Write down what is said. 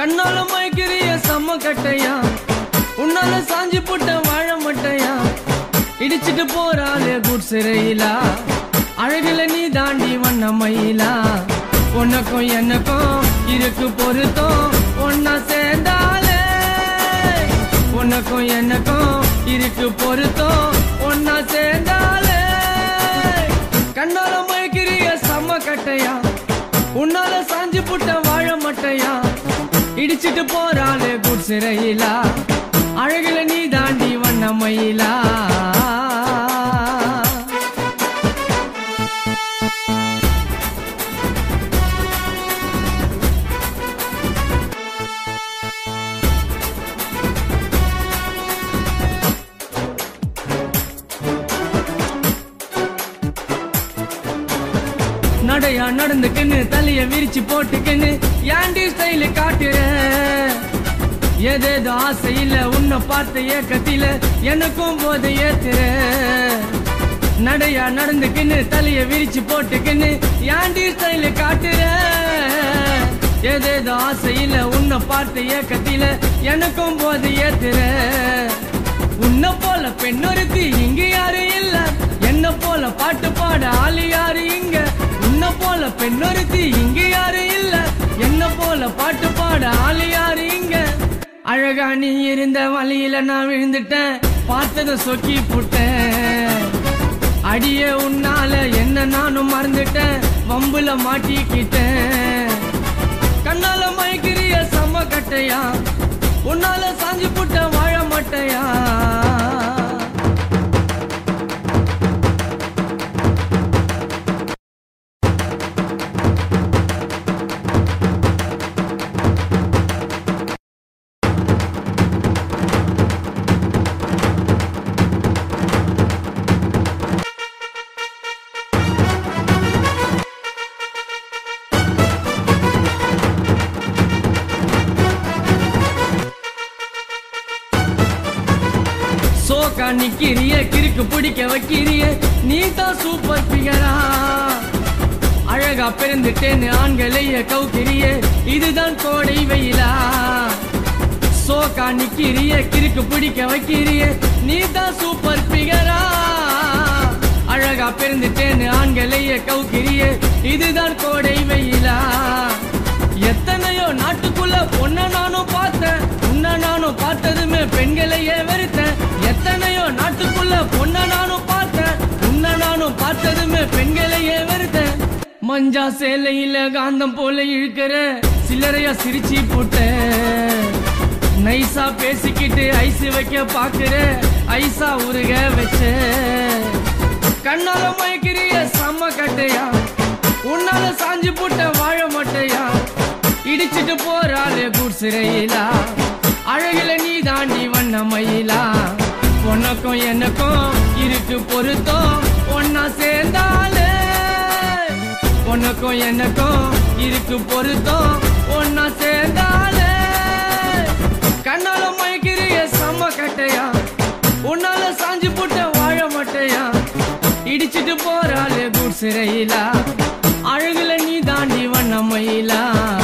கண்ணால மயக்கிறிய செம்ம கட்டையா உன்னால சாஞ்சி போட்ட வாழ மட்டையா இடிச்சிட்டு போறாளே குட்ஸ் ரயிலா அழகுல நீ தாண்டி வண்ண மயிலா உனக்கும் எனக்கும் இருக்கு பொருத்தம் ஒன்னா சேர்ந்தாலே உனக்கும் எனக்கும் இருக்கு பொருத்தம் ஒன்னா சேர்ந்தாலே கண்ணால மயக்கிறிய செம்ம கட்டையா உன்னால சாஞ்சி புட்ட வாழ மட்டையா இடிச்சிட்டு போறாளே குட்ஸ் ரயிலா அழகுல நீ தாண்டி வண்ண மயிலா நடையா நடந்துக்குன்னு தலைய விரிச்சு போட்டுக்குன்னு ஏண்டி ஸ்டைல காட்டுற ஏதேதோ ஆசையில உன்னை பார்த்த ஏக்கத்தில எனக்கும் போதை ஏத்துற நடையா நடந்துக்குன்னு தலைய விரிச்சு போட்டுக்குன்னு ஏண்டி ஸ்டைல காட்டுற ஏதேதோ ஆசையில உன்னை பார்த்த ஏக்கத்தில எனக்கும் போதை ஏத்துற உன்னை போல பெண்ணொருத்தி இங்க யாரு இல்ல என்ன போல பாட்டு பாட ஆளு யாரு இங்க உன்னை போல பெண்ணொருத்தி இங்க யாரு இல்ல என்ன போல பாட்டு பாட ஆளு யாரு இங்க அழகா நீ இருந்த வழியில நான் விழுந்துட்டேன் பார்த்தத சொக்கி புட்டேன் அடியே உன்னால என்ன நானும் மறந்துட்டேன் வம்புல மாட்டிக்கிட்டேன் கண்ணால மயக்கிறிய செம்ம கட்டையா உன்னால சாஞ்சி புட்ட வாழ மட்டையா சோக்கா நிக்கிறிய கிறுக்கு பிடிக்க வைக்கிறிய நீ தான் சூப்பர் பிகரா அழகா பிறந்துட்டேன்னு ஆண்களைய கவுக்கிறிய இதுதான் கோடை வெயிலா சோக்கா நிக்கிறிய கிறுக்கு பிடிக்க வைக்கிறிய நீ தான் சூப்பர் பிகரா அழகா பிறந்துட்டேன்னு ஆண்களைய கவுக்கிறிய இதுதான் கோடை வெயிலா எத்தனையோ நாட்டுக்குள்ள பொண்ண நானும் பார்த்தேன் உன்ன நானும் பார்த்ததுமே பெண்களையே வெறுத்தேன் எத்தனையோ நாட்டுக்குள்ள பொண்ண நானும் பார்த்தேன் உன்ன நானும் பார்த்ததுமே பெண்களையே வெறுத்தேன் மஞ்சா சேலையில காந்தம் போல இழுக்கிற சில்லறையா சிரிச்சு போட்ட நைசா பேசிக்கிட்டு ஐஸ் வைக்க பாக்குற ஐசா உருக வச்ச கண்ணால மயக்கிறிய செம்ம கட்டையா உன்னால சாஞ்சி போட்ட வாழ மட்டையா இடிச்சிட்டு போறாளே குட்ஸ் ரயிலா அழகுல நீ தாண்டி வண்ண மயிலா உனக்கும் எனக்கும் இருக்கு பொருத்தம் ஒன்னா சேர்ந்தாலே உனக்கும் எனக்கும் இருக்கு பொருத்தம் ஒன்னா சேர்ந்தாலே கண்ணால மயக்கிறிய செம்ம கட்டையா உன்னால சாஞ்சி போட்ட வாழ மட்டையா இடிச்சிட்டு போறாளே குட்ஸ் ரயிலா அழகுல நீ தாண்டி வண்ண மயிலா